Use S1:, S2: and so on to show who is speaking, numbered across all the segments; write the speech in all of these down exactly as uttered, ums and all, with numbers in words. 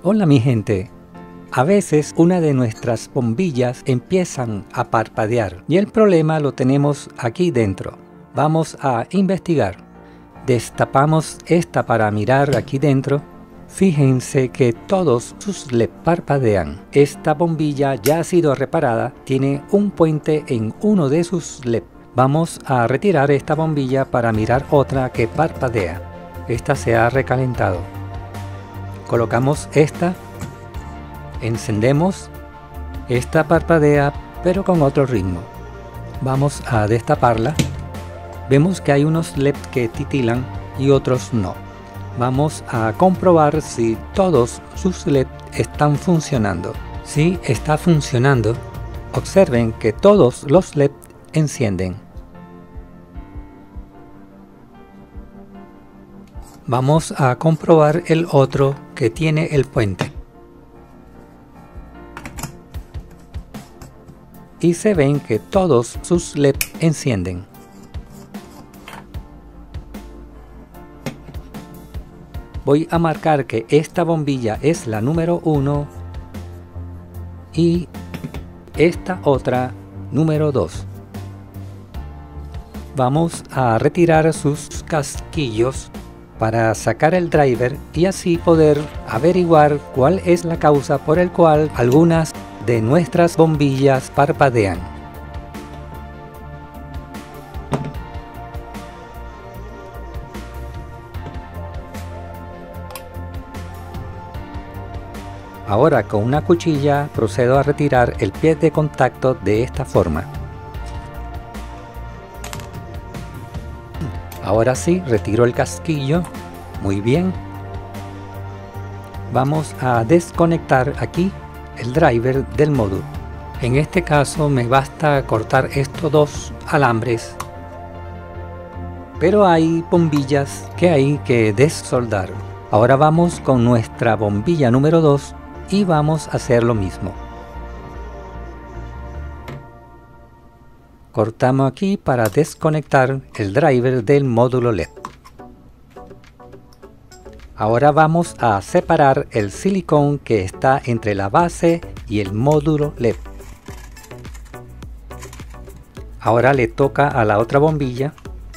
S1: Hola mi gente, a veces una de nuestras bombillas empiezan a parpadear y el problema lo tenemos aquí dentro. Vamos a investigar. Destapamos esta para mirar aquí dentro. Fíjense que todos sus L E D parpadean. Esta bombilla ya ha sido reparada, tiene un puente en uno de sus L E D. Vamos a retirar esta bombilla para mirar otra que parpadea. Esta se ha recalentado. Colocamos esta, encendemos, esta parpadea pero con otro ritmo. Vamos a destaparla. Vemos que hay unos L E D que titilan y otros no. Vamos a comprobar si todos sus L E D están funcionando. Si está funcionando, observen que todos los L E D encienden. Vamos a comprobar el otro que tiene el puente. Y se ven que todos sus L E D encienden. Voy a marcar que esta bombilla es la número uno y esta otra número dos. Vamos a retirar sus casquillos para sacar el driver y así poder averiguar cuál es la causa por el cual algunas de nuestras bombillas parpadean. Ahora con una cuchilla procedo a retirar el pie de contacto de esta forma. Ahora sí, retiro el casquillo. Muy bien. Vamos a desconectar aquí el driver del módulo. En este caso me basta cortar estos dos alambres. Pero hay bombillas que hay que desoldar. Ahora vamos con nuestra bombilla número dos y vamos a hacer lo mismo. Cortamos aquí para desconectar el driver del módulo L E D. Ahora vamos a separar el silicón que está entre la base y el módulo L E D. Ahora le toca a la otra bombilla.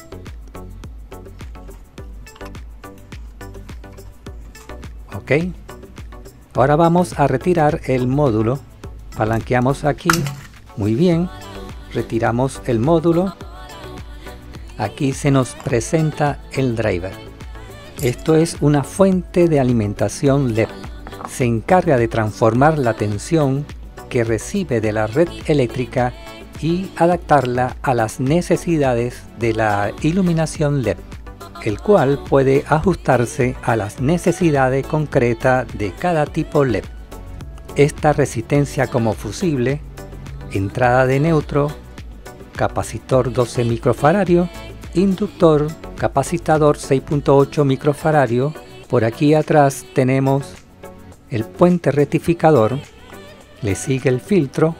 S1: Ok. Ahora vamos a retirar el módulo. Palanqueamos aquí. Muy bien. Retiramos el módulo. Aquí se nos presenta el driver. Esto es una fuente de alimentación L E D. Se encarga de transformar la tensión que recibe de la red eléctrica y adaptarla a las necesidades de la iluminación L E D, el cual puede ajustarse a las necesidades concretas de cada tipo L E D. Esta resistencia como fusible, entrada de neutro, capacitor doce microfaradios, inductor, capacitador seis punto ocho microfaradios. Por aquí atrás tenemos el puente rectificador, le sigue el filtro,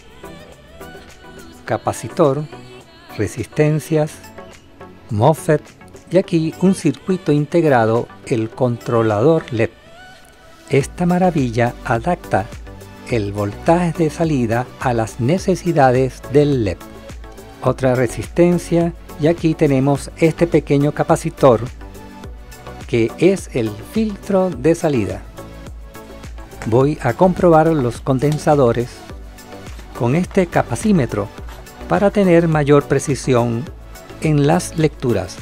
S1: capacitor, resistencias, MOSFET y aquí un circuito integrado, el controlador L E D. Esta maravilla adapta el voltaje de salida a las necesidades del L E D. Otra resistencia y aquí tenemos este pequeño capacitor que es el filtro de salida. Voy a comprobar los condensadores con este capacímetro para tener mayor precisión en las lecturas.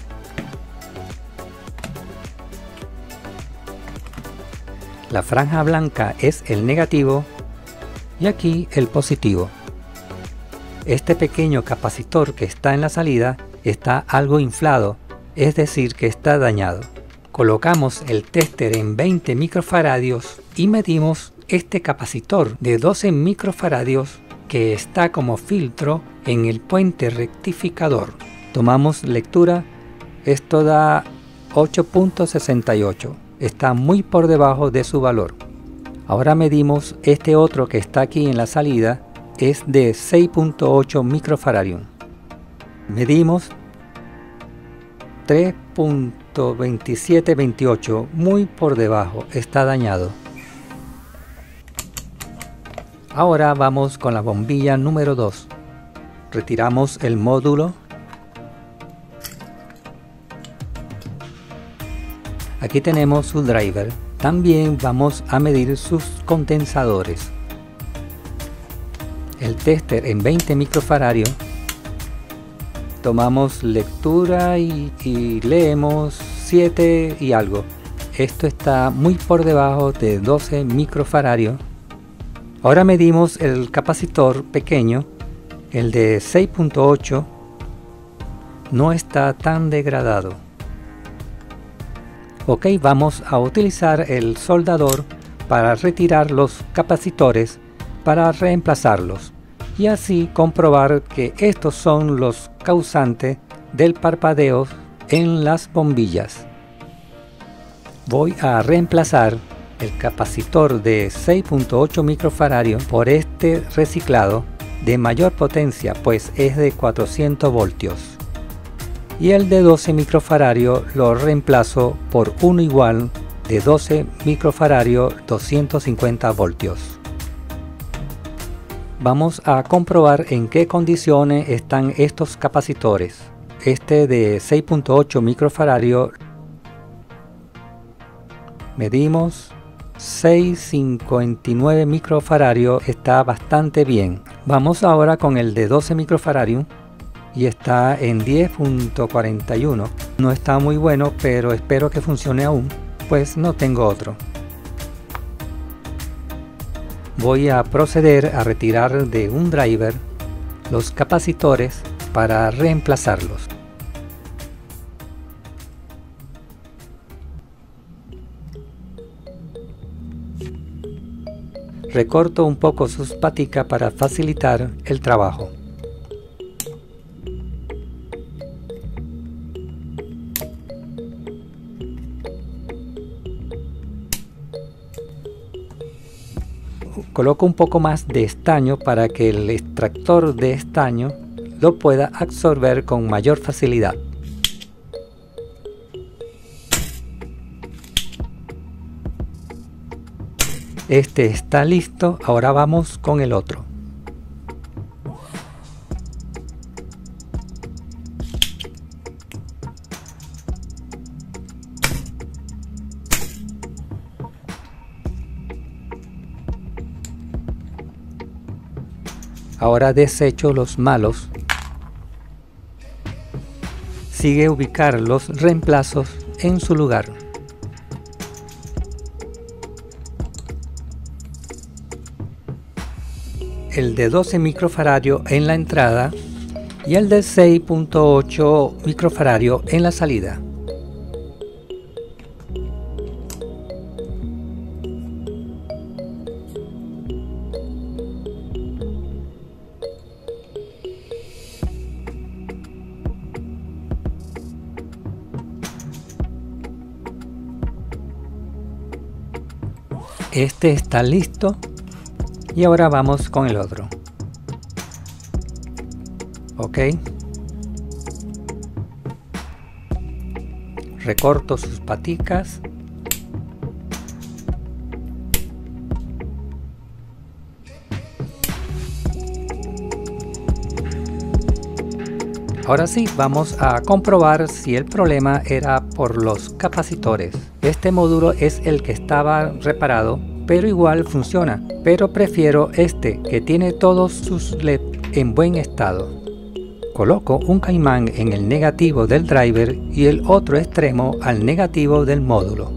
S1: La franja blanca es el negativo y aquí el positivo. Este pequeño capacitor que está en la salida está algo inflado, es decir que está dañado. Colocamos el tester en veinte microfaradios y medimos este capacitor de doce microfaradios que está como filtro en el puente rectificador. Tomamos lectura, esto da ocho punto sesenta y ocho. Está muy por debajo de su valor. Ahora medimos este otro que está aquí en la salida, es de seis punto ocho microfaradios. Medimos tres punto veintisiete veintiocho, muy por debajo, está dañado. Ahora vamos con la bombilla número dos. Retiramos el módulo. Aquí tenemos su driver. También vamos a medir sus condensadores. El tester en veinte microfaradios. Tomamos lectura y, y leemos siete y algo. Esto está muy por debajo de doce microfaradios. Ahora medimos el capacitor pequeño, el de seis punto ocho. No está tan degradado. Ok, vamos a utilizar el soldador para retirar los capacitores para reemplazarlos y así comprobar que estos son los causantes del parpadeo en las bombillas. Voy a reemplazar el capacitor de seis punto ocho microfaradios por este reciclado de mayor potencia, pues es de cuatrocientos voltios, y el de doce microfaradios lo reemplazo por uno igual de doce microfaradios doscientos cincuenta voltios. Vamos a comprobar en qué condiciones están estos capacitores. Este de seis punto ocho microfaradios medimos seiscientos cincuenta y nueve microfaradios, está bastante bien. Vamos ahora con el de doce microfaradios y está en diez punto cuarenta y uno. No está muy bueno, pero espero que funcione aún, pues no tengo otro. Voy a proceder a retirar de un driver los capacitores para reemplazarlos. Recorto un poco sus paticas para facilitar el trabajo. Coloco un poco más de estaño para que el extractor de estaño lo pueda absorber con mayor facilidad. Este está listo, ahora vamos con el otro. Ahora desecho los malos. Sigue ubicar los reemplazos en su lugar. El de doce microfaradios en la entrada y el de seis punto ocho microfaradios en la salida. Este está listo y ahora vamos con el otro. Ok. Recorto sus paticas. Ahora sí, vamos a comprobar si el problema era por los capacitores. Este módulo es el que estaba reparado, pero igual funciona. Pero prefiero este, que tiene todos sus L E D en buen estado. Coloco un caimán en el negativo del driver y el otro extremo al negativo del módulo.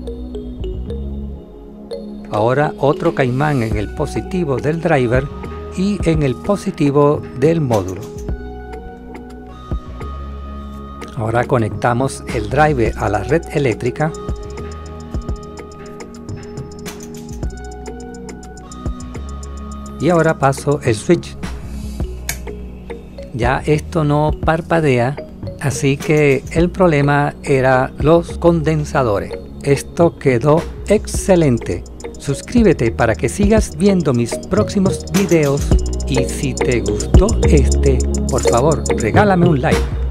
S1: Ahora otro caimán en el positivo del driver y en el positivo del módulo. Ahora conectamos el driver a la red eléctrica. Y ahora paso el switch. Ya esto no parpadea, así que el problema era los condensadores. Esto quedó excelente. Suscríbete para que sigas viendo mis próximos videos y si te gustó este, por favor regálame un like.